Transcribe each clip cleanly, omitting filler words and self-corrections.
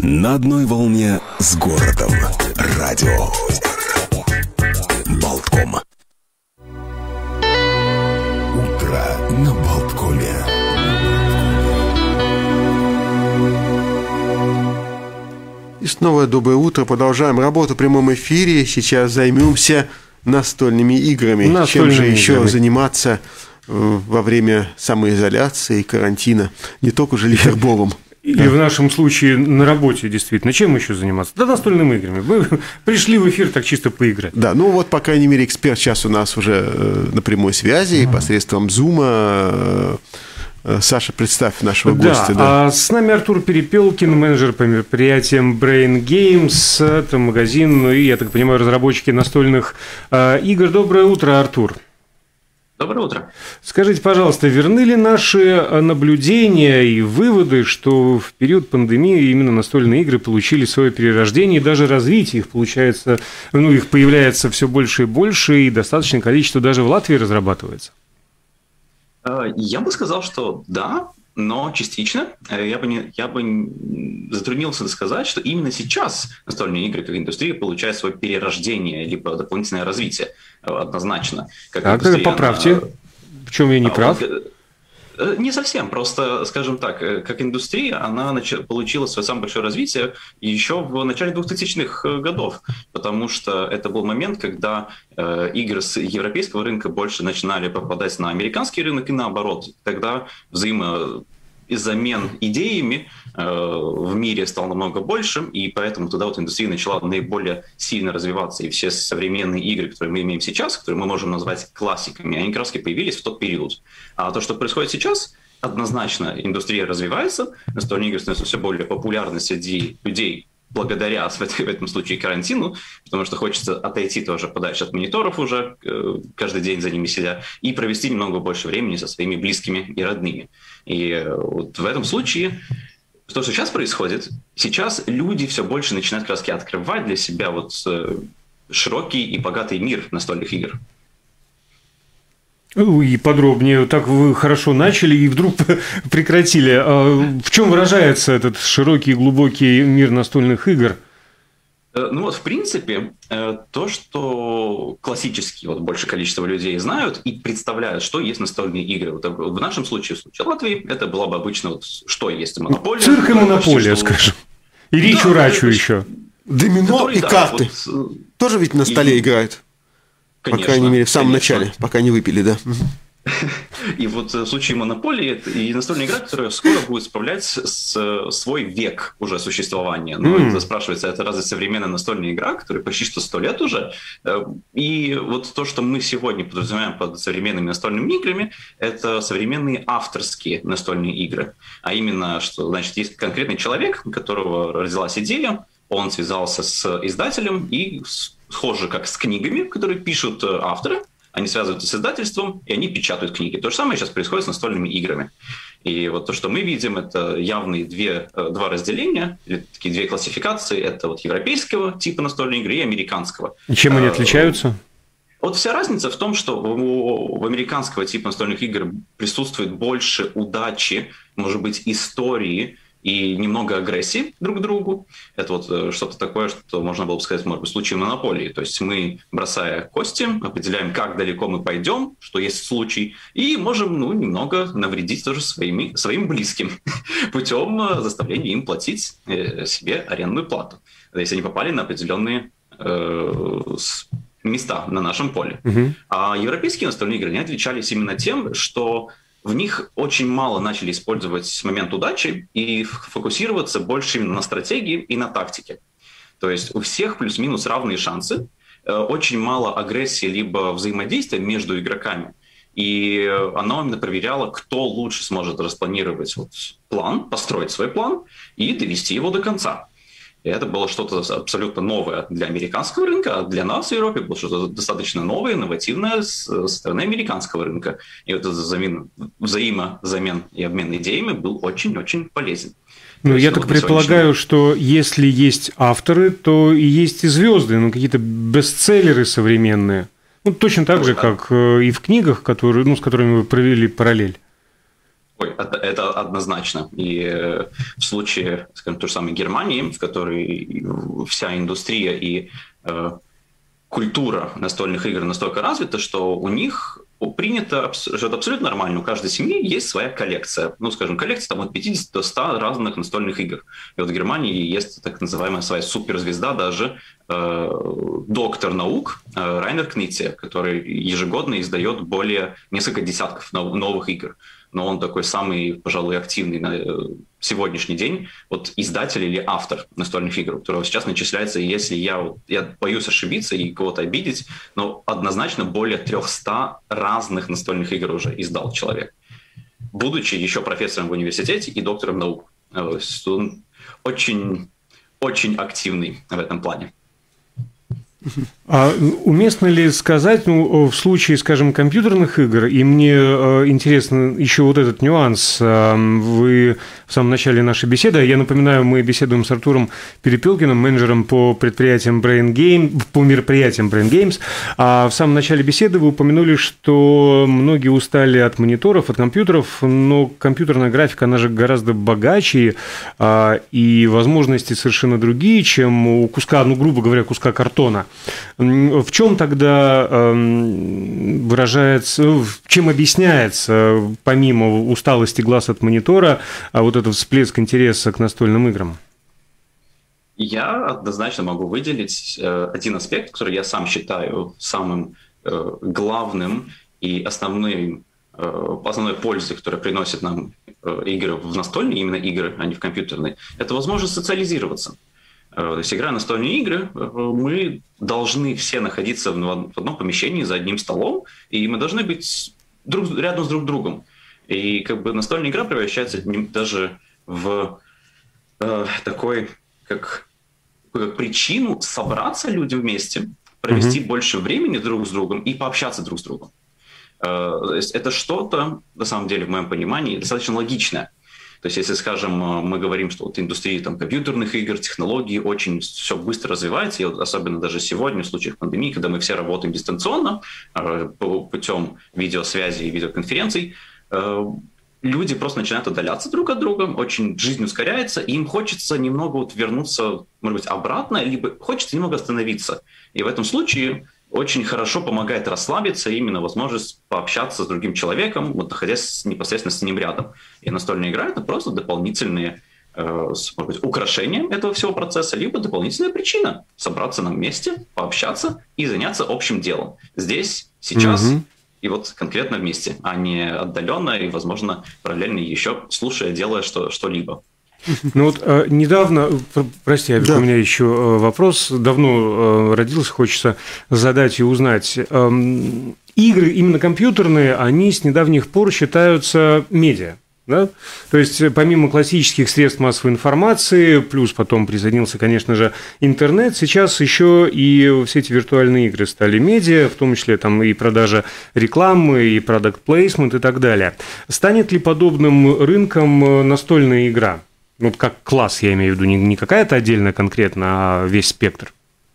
На одной волне с городом. Радио Болтком. Утро на Болткоме. И снова доброе утро. Продолжаем работу в прямом эфире. Сейчас займемся настольными играми. Чем же еще заниматься во время самоизоляции и карантина? Не только же лидерболом. Или в нашем случае на работе, действительно. Чем еще заниматься? Да, настольными играми. Вы пришли в эфир так чисто поиграть. Да, ну вот, по крайней мере, эксперт сейчас у нас уже на прямой связи посредством Зума. Саша, представь нашего гостя. Да, а с нами Артур Перепелкин, менеджер по мероприятиям Brain Games. Это магазин, и, я так понимаю, разработчики настольных игр. Доброе утро, Артур. Доброе утро. Скажите, пожалуйста, верны ли наши наблюдения и выводы, что в период пандемии именно настольные игры получили свое перерождение и даже развитие их получается, их появляется все больше и больше, и достаточное количество даже в Латвии разрабатывается? Я бы сказал, что да, но частично. Я бы затруднился сказать, что именно сейчас настольные игры как индустрия получают свое перерождение либо дополнительное развитие однозначно. Тогда поправьте, в чем я не прав? Не совсем, просто, скажем так, как индустрия, она получила свое самое большое развитие еще в начале 2000-х годов, потому что это был момент, когда игры с европейского рынка больше начинали попадать на американский рынок и наоборот. Тогда замен идеями в мире стало намного больше, и поэтому тогда вот индустрия начала наиболее сильно развиваться, и все современные игры, которые мы имеем сейчас, которые мы можем назвать классиками, они как раз появились в тот период. А то, что происходит сейчас, однозначно индустрия развивается, настольные игры становятся все более популярны среди людей, благодаря в этом случае карантину, потому что хочется отойти тоже подальше от мониторов уже, каждый день за ними сидя, и провести немного больше времени со своими близкими и родными. И вот в этом случае, то, что сейчас происходит, сейчас люди все больше начинают как раз открывать для себя вот широкий и богатый мир настольных игр. И подробнее. Так вы хорошо начали и вдруг прекратили. В чем выражается этот широкий и глубокий мир настольных игр? Ну вот, в принципе, то, что классически большее количество людей знают и представляют, что есть настольные игры. Вот в нашем случае, в случае Латвии, это было бы обычно, что есть монополия. Цирк и монополия, скажем. И ричу-рачу еще. Домино и карты. Тоже ведь на столе играют. Конечно, по крайней мере, в самом начале, пока не выпили, да. И вот в случае монополии и настольная игра, которая скоро будет справлять свой век уже существования. Ну, спрашивается, это разве современная настольная игра, которая почти что 100 лет уже? И вот то, что мы сегодня подразумеваем под современными настольными играми, это современные авторские настольные игры. А именно, что, значит, есть конкретный человек, у которого родилась идея, он связался с издателем и схоже как с книгами, которые пишут авторы, они связываются с издательством, и они печатают книги. То же самое сейчас происходит с настольными играми. И вот то, что мы видим, это явные два разделения, или такие две классификации. Это вот европейского типа настольной игры и американского. И чем они отличаются? Вот вся разница в том, что у американского типа настольных игр присутствует больше удачи, может быть, истории, и немного агрессии друг к другу. Это вот что-то такое, что можно было бы сказать, может быть, в случае монополии. То есть мы, бросая кости, определяем, как далеко мы пойдем, что есть случай, и можем немного навредить тоже своим близким путем заставления им платить себе арендную плату, если они попали на определенные места на нашем поле. А европейские настольные игры, они отличались именно тем, что в них очень мало начали использовать момент удачи и фокусироваться больше именно на стратегии и на тактике. То есть у всех плюс-минус равные шансы, очень мало агрессии либо взаимодействия между игроками. И оно именно проверяло, кто лучше сможет распланировать план, построить свой план и довести его до конца. И это было что-то абсолютно новое для американского рынка, а для нас в Европе было что-то достаточно новое, инновативное со стороны американского рынка. И этот взаимозамен и обмен идеями был очень-очень полезен. Ну, я так предполагаю, что если есть авторы, то и есть и звезды, какие-то бестселлеры современные. Точно так же, как и в книгах, с которыми вы провели параллель. Ой, это однозначно. И в случае, скажем, той же самой Германии, в которой вся индустрия и культура настольных игр настолько развита, что у них принято, что это абсолютно нормально. У каждой семьи есть своя коллекция. Ну, скажем, коллекция там, от 50 до 100 разных настольных игр. И вот в Германии есть так называемая своя суперзвезда, даже доктор наук Райнер Книце, который ежегодно издает более несколько десятков новых игр. Но он такой самый, пожалуй, активный на сегодняшний день вот издатель или автор настольных игр, у которого сейчас начисляется, если я боюсь ошибиться и кого-то обидеть, но однозначно более 300 разных настольных игр уже издал человек, будучи еще профессором в университете и доктором наук. Он очень, очень активный в этом плане. А уместно ли сказать, в случае, скажем, компьютерных игр, и мне интересно еще вот этот нюанс, вы в самом начале нашей беседы, я напоминаю, мы беседуем с Артуром Перепелкиным, менеджером по мероприятиям Brain Games, а в самом начале беседы вы упомянули, что многие устали от мониторов, от компьютеров, но компьютерная графика, она же гораздо богаче, и возможности совершенно другие, чем у куска, грубо говоря, куска картона. В чем тогда выражается, чем объясняется, помимо усталости глаз от монитора, вот этот всплеск интереса к настольным играм? Я однозначно могу выделить один аспект, который я сам считаю самым главным и основной пользой, которая приносит нам игры в настольные, именно игры, а не в компьютерные, это возможность социализироваться. То есть, играя в настольные игры, мы должны все находиться в одном помещении за одним столом, и мы должны быть рядом с друг другом. И как бы настольная игра превращается даже в такой, как причину собраться людям вместе, провести больше времени друг с другом и пообщаться друг с другом. То есть это что-то, на самом деле, в моем понимании, достаточно логичное. То есть, если, скажем, мы говорим, что вот индустрия компьютерных игр, технологий очень все быстро развивается, и вот особенно даже сегодня, в случаях пандемии, когда мы все работаем дистанционно, путем видеосвязи и видеоконференций, люди просто начинают отдаляться друг от друга, очень жизнь ускоряется, и им хочется немного вернуться, может быть, обратно, либо хочется немного остановиться. И в этом случае очень хорошо помогает расслабиться, именно возможность пообщаться с другим человеком, вот находясь непосредственно с ним рядом. И настольная игра — это просто дополнительные, может быть, украшения этого всего процесса, либо дополнительная причина собраться на месте, пообщаться и заняться общим делом. Здесь, сейчас и вот конкретно вместе, а не отдаленно и, возможно, параллельно еще слушая, делая что-либо. Ну вот недавно, прости, у меня еще вопрос, давно родился, хочется задать и узнать. Игры, именно компьютерные, они с недавних пор считаются медиа. Да? То есть, помимо классических средств массовой информации, плюс потом присоединился, конечно же, интернет, сейчас еще и все эти виртуальные игры стали медиа, в том числе там и продажа рекламы, и продакт плейсмент и так далее. Станет ли подобным рынком настольная игра? Ну, как класс, я имею в виду, не какая-то отдельная конкретно, а весь спектр.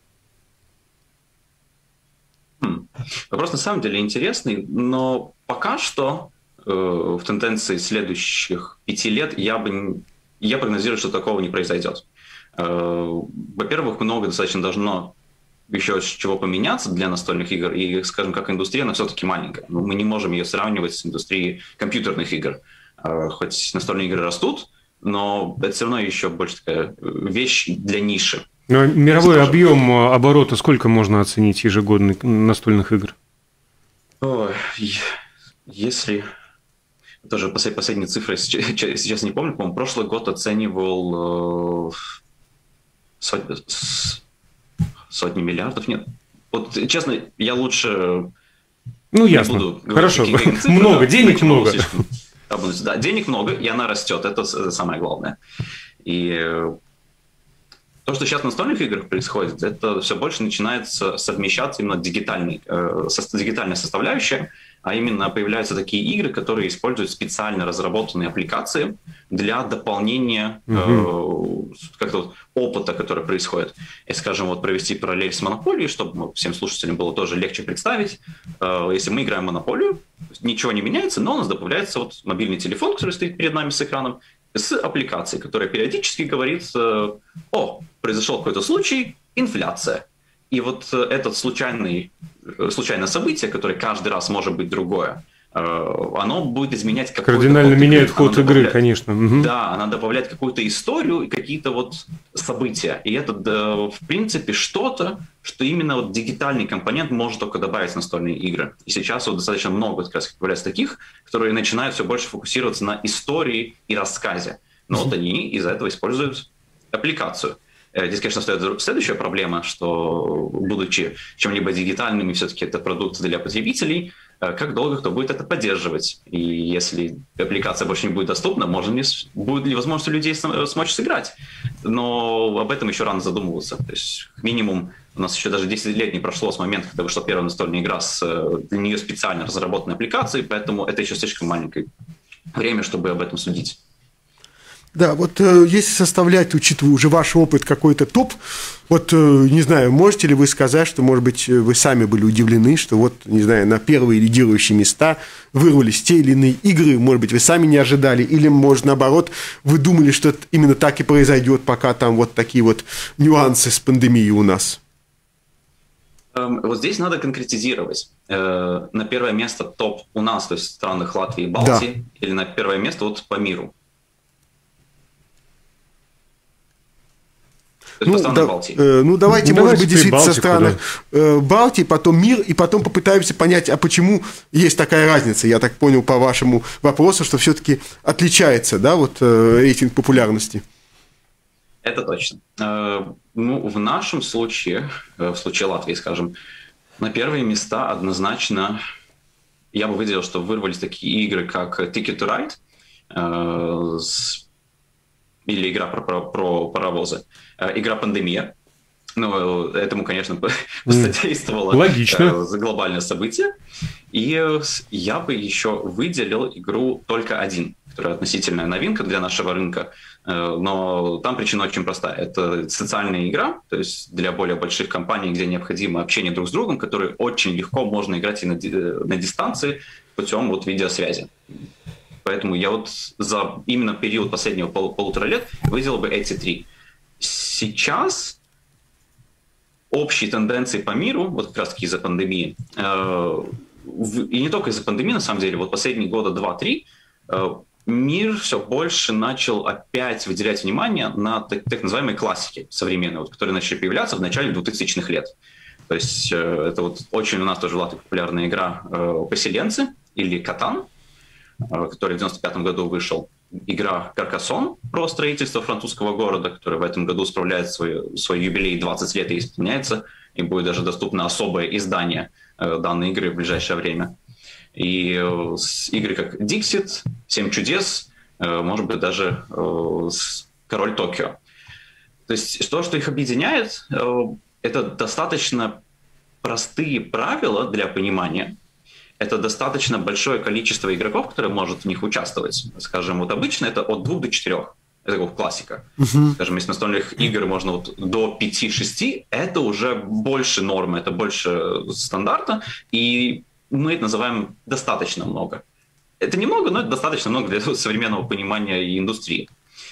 Вопрос на самом деле интересный, но пока что в тенденции следующих 5 лет я прогнозирую, что такого не произойдет. Во-первых, много достаточно должно еще чего поменяться для настольных игр, и, скажем, как индустрия, она все-таки маленькая. Мы не можем ее сравнивать с индустрией компьютерных игр. Хоть настольные игры растут, но это все равно еще больше такая вещь для ниши. Но мировой объем оборота сколько можно оценить ежегодно настольных игр? Если... Тоже последние цифры сейчас не помню, по-моему, прошлый год оценивал сотни миллиардов. Нет. Вот, честно, я лучше ясно. не буду Хорошо. Говорить цифры, много, денег много. Да, денег много, и она растет. Это самое главное. И то, что сейчас в настольных играх происходит, это все больше начинает совмещаться именно дигитальная составляющая. а именно появляются такие игры, которые используют специально разработанные аппликации для дополнения как-то опыта, который происходит. И, скажем, вот провести параллель с Монополией, чтобы всем слушателям было тоже легче представить. Если мы играем в Монополию, ничего не меняется, но у нас добавляется вот мобильный телефон, который стоит перед нами с экраном, с аппликацией, которая периодически говорит: о, произошел какой-то случай, инфляция. И вот это случайное событие, которое каждый раз может быть другое, оно будет изменять какой-то кардинально ход меняет ход игры, конечно. Да, она добавляет какую-то историю и какие-то вот события. И это, в принципе, что-то, что именно вот дигитальный компонент может только добавить в настольные игры. И сейчас вот достаточно много как раз появляется таких, которые начинают все больше фокусироваться на истории и рассказе. Но вот они из-за этого используют аппликацию. Здесь, конечно, стоит следующая проблема, что, будучи чем-либо дигитальным, и все-таки это продукт для потребителей, как долго кто будет это поддерживать? И если аппликация больше не будет доступна, будет ли возможность у людей смочь сыграть? Но об этом еще рано задумываться. То есть, как минимум, у нас еще даже 10 лет не прошло с момента, когда вышла первая настольная игра с для нее специально разработанной аппликацией, поэтому это еще слишком маленькое время, чтобы об этом судить. Да, вот если составлять, учитывая уже ваш опыт, какой-то топ, вот, не знаю, можете ли вы сказать, что, может быть, вы сами были удивлены, что вот, не знаю, на первые лидирующие места вырвались те или иные игры, может быть, вы сами не ожидали, или, может, наоборот, вы думали, что именно так и произойдет, пока там вот такие вот нюансы с пандемией у нас? Вот здесь надо конкретизировать. На первое место топ у нас, то есть в странах Латвии и Балтии, да, или на первое место вот по миру? Давайте, может быть, действительно со стран Балтии, потом мир, и потом попытаемся понять, а почему есть такая разница. Я так понял по вашему вопросу, что все-таки отличается, да, вот рейтинг популярности. Это точно. В нашем случае, в случае Латвии, скажем, на первые места однозначно я бы выделил, что вырвались такие игры, как Ticket to Ride, или игра про паровозы, игра «Пандемия». Ну, этому, конечно, содействовало глобальное событие. И я бы еще выделил игру «Только один», которая относительная новинка для нашего рынка. Но там причина очень простая. Это социальная игра, то есть для более больших компаний, где необходимо общение друг с другом, которые очень легко можно играть и на дистанции путем вот видеосвязи. Поэтому я вот за именно период последнего полутора лет выделил бы эти три. Сейчас общие тенденции по миру, вот как раз-таки из-за пандемии, и не только из-за пандемии, на самом деле, вот последние года 2-3, мир все больше начал опять выделять внимание на так называемые классики современные, вот, которые начали появляться в начале 2000-х лет. То есть это вот очень у нас тоже в Латвии популярная игра «Поселенцы» или «Катан», который в 1995 году вышел. Игра «Каркасон» про строительство французского города, который в этом году справляет свой юбилей 20 лет и исполняется, и будет даже доступно особое издание данной игры в ближайшее время. И игры как «Диксит», «Семь чудес», может быть, даже «Король Токио». То есть то, что их объединяет, это достаточно простые правила для понимания. Это достаточно большое количество игроков, которые может в них участвовать. Скажем, вот обычно это от 2 до 4. Это как классика. Скажем, если настольных игр можно вот до 5-6, это уже больше нормы, это больше стандарта, и мы это называем достаточно много. Это немного, но это достаточно много для современного понимания и индустрии.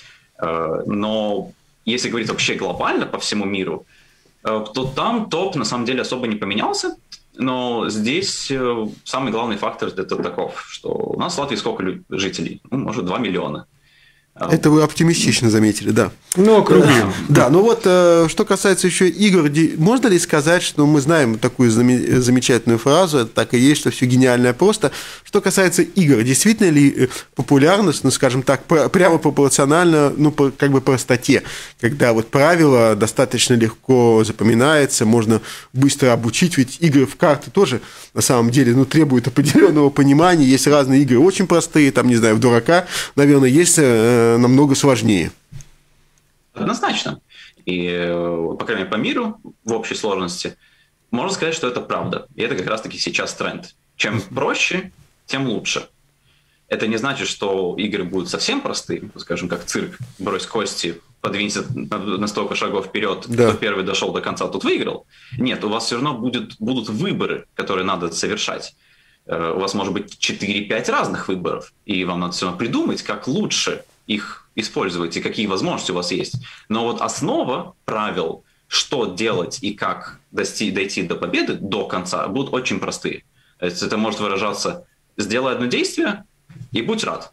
Но если говорить вообще глобально по всему миру, то там топ на самом деле особо не поменялся. Но здесь самый главный фактор это таков, что у нас в Латвии сколько жителей? Ну, может, 2 миллиона. Это вы оптимистично заметили, да. Ну, округлим. Да, ну вот, что касается еще игр, можно ли сказать, что мы знаем такую замечательную фразу, это так и есть, что все гениальное просто. Что касается игр, действительно ли популярность, ну, скажем так, прямо пропорциональна, ну, как бы простоте, когда вот правило достаточно легко запоминается, можно быстро обучить, ведь игры в карты тоже, на самом деле, ну, требуют определенного понимания, есть разные игры очень простые, там, не знаю, в дурака, наверное, есть намного сложнее. Однозначно. И, по крайней мере, по миру в общей сложности можно сказать, что это правда. И это как раз-таки сейчас тренд. Чем проще, тем лучше. Это не значит, что игры будут совсем простые, скажем, как цирк, брось кости, подвинься на столько шагов вперед, кто первый дошел до конца, тот выиграл. Нет, у вас все равно будут выборы, которые надо совершать. У вас может быть 4-5 разных выборов, и вам надо все равно придумать, как лучше их использовать и какие возможности у вас есть. Но вот основа правил, что делать и как дойти до победы, до конца, будут очень простые. Это может выражаться: сделай одно действие и будь рад.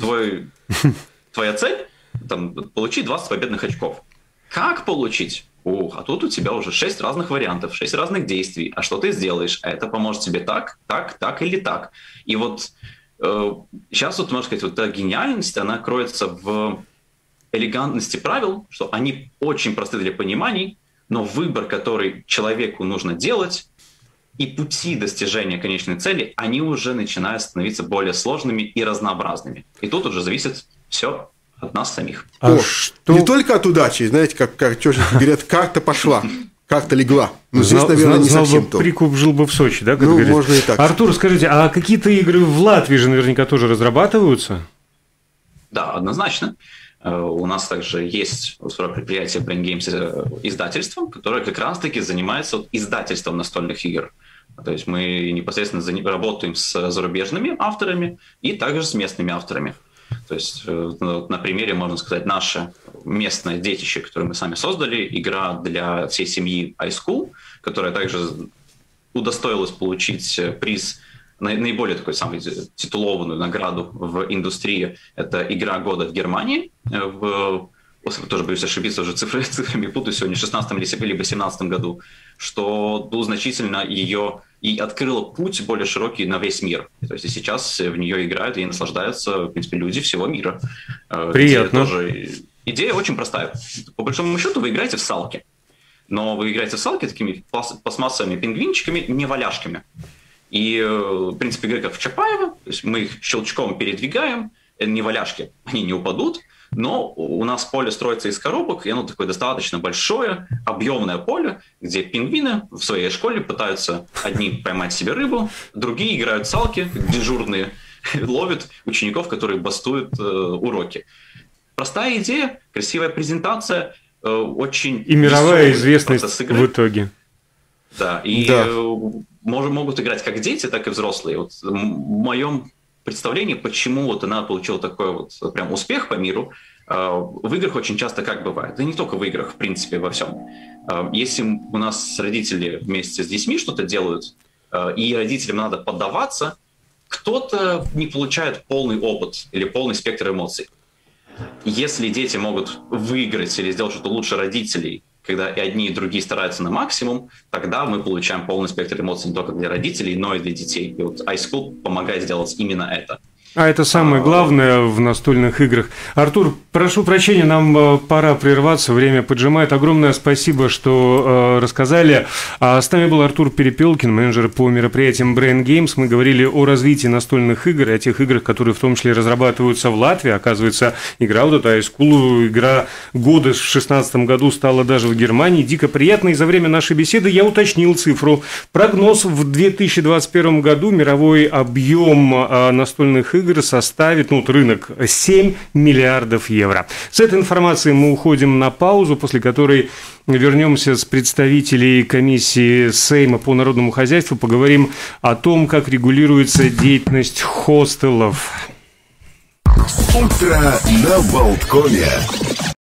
Твоя цель – получить 20 победных очков. Как получить? А тут у тебя уже 6 разных вариантов, 6 разных действий. А что ты сделаешь? Это поможет тебе так или так. И вот сейчас, вот, можно сказать, вот эта гениальность, она кроется в элегантности правил, что они очень просты для понимания, но выбор, который человеку нужно делать, и пути достижения конечной цели, они уже начинают становиться более сложными и разнообразными. И тут уже зависит все от нас самих. Не только от удачи, знаете, как говорят, карта пошла, карта легла. Но здесь, наверное, не совсем то. Прикуп жил бы в Сочи, да? Можно и так. Артур, скажите, а какие-то игры в Латвии же наверняка тоже разрабатываются? Да, однозначно. У нас также есть предприятие Brain Games издательство, которое как раз-таки занимается издательством настольных игр. То есть мы непосредственно работаем с зарубежными авторами и также с местными авторами. То есть на примере, можно сказать, наше местное детище, которое мы сами создали, игра для всей семьи iSchool, которая также удостоилась получить приз, наиболее такой самый титулованную награду в индустрии. Это игра года в Германии. Тоже боюсь ошибиться, уже цифрами путаю, сегодня в 16 либо 17 году, что значительно ее и открыло путь более широкий на весь мир. То есть и сейчас в нее играют и наслаждаются, в принципе, люди всего мира. Приятно. Идея очень простая. По большому счету вы играете в салки. Но вы играете в салки такими пластмассовыми пингвинчиками, не валяшками. И, в принципе, игры как в Чапаево, то есть мы их щелчком передвигаем, не валяшки, они не упадут, но у нас поле строится из коробок, и оно такое достаточно большое, объемное поле, где пингвины в своей школе пытаются одни поймать себе рыбу, другие играют в салки, дежурные, ловят учеников, которые бастуют уроки. Простая идея, красивая презентация, очень... И мировая известность в итоге. Да, и могут играть как дети, так и взрослые. Вот в моем представлении, почему вот она получила такой вот прям успех по миру, в играх очень часто как бывает. Да не только в играх, в принципе, во всем. Если у нас родители вместе с детьми что-то делают, и родителям надо поддаваться, кто-то не получает полный опыт или полный спектр эмоций. Если дети могут выиграть или сделать что-то лучше родителей, когда и одни, и другие стараются на максимум, тогда мы получаем полный спектр эмоций не только для родителей, но и для детей. И вот iSchool помогает сделать именно это. А это самое главное в настольных играх. Артур, прошу прощения, нам пора прерваться, время поджимает. Огромное спасибо, что рассказали. С нами был Артур Перепелкин, менеджер по мероприятиям Brain Games. Мы говорили о развитии настольных игр, о тех играх, которые в том числе разрабатываются в Латвии. Оказывается, игра вот эта iSchool, игра года в 2016 году стала даже в Германии. Дико приятно. И за время нашей беседы я уточнил цифру. Прогноз: в 2021 году мировой объем настольных игр составит, рынок 7 миллиардов евро. С этой информацией мы уходим на паузу, после которой вернемся с представителей комиссии Сейма по народному хозяйству, поговорим о том, как регулируется деятельность хостелов. Утро на Болткове.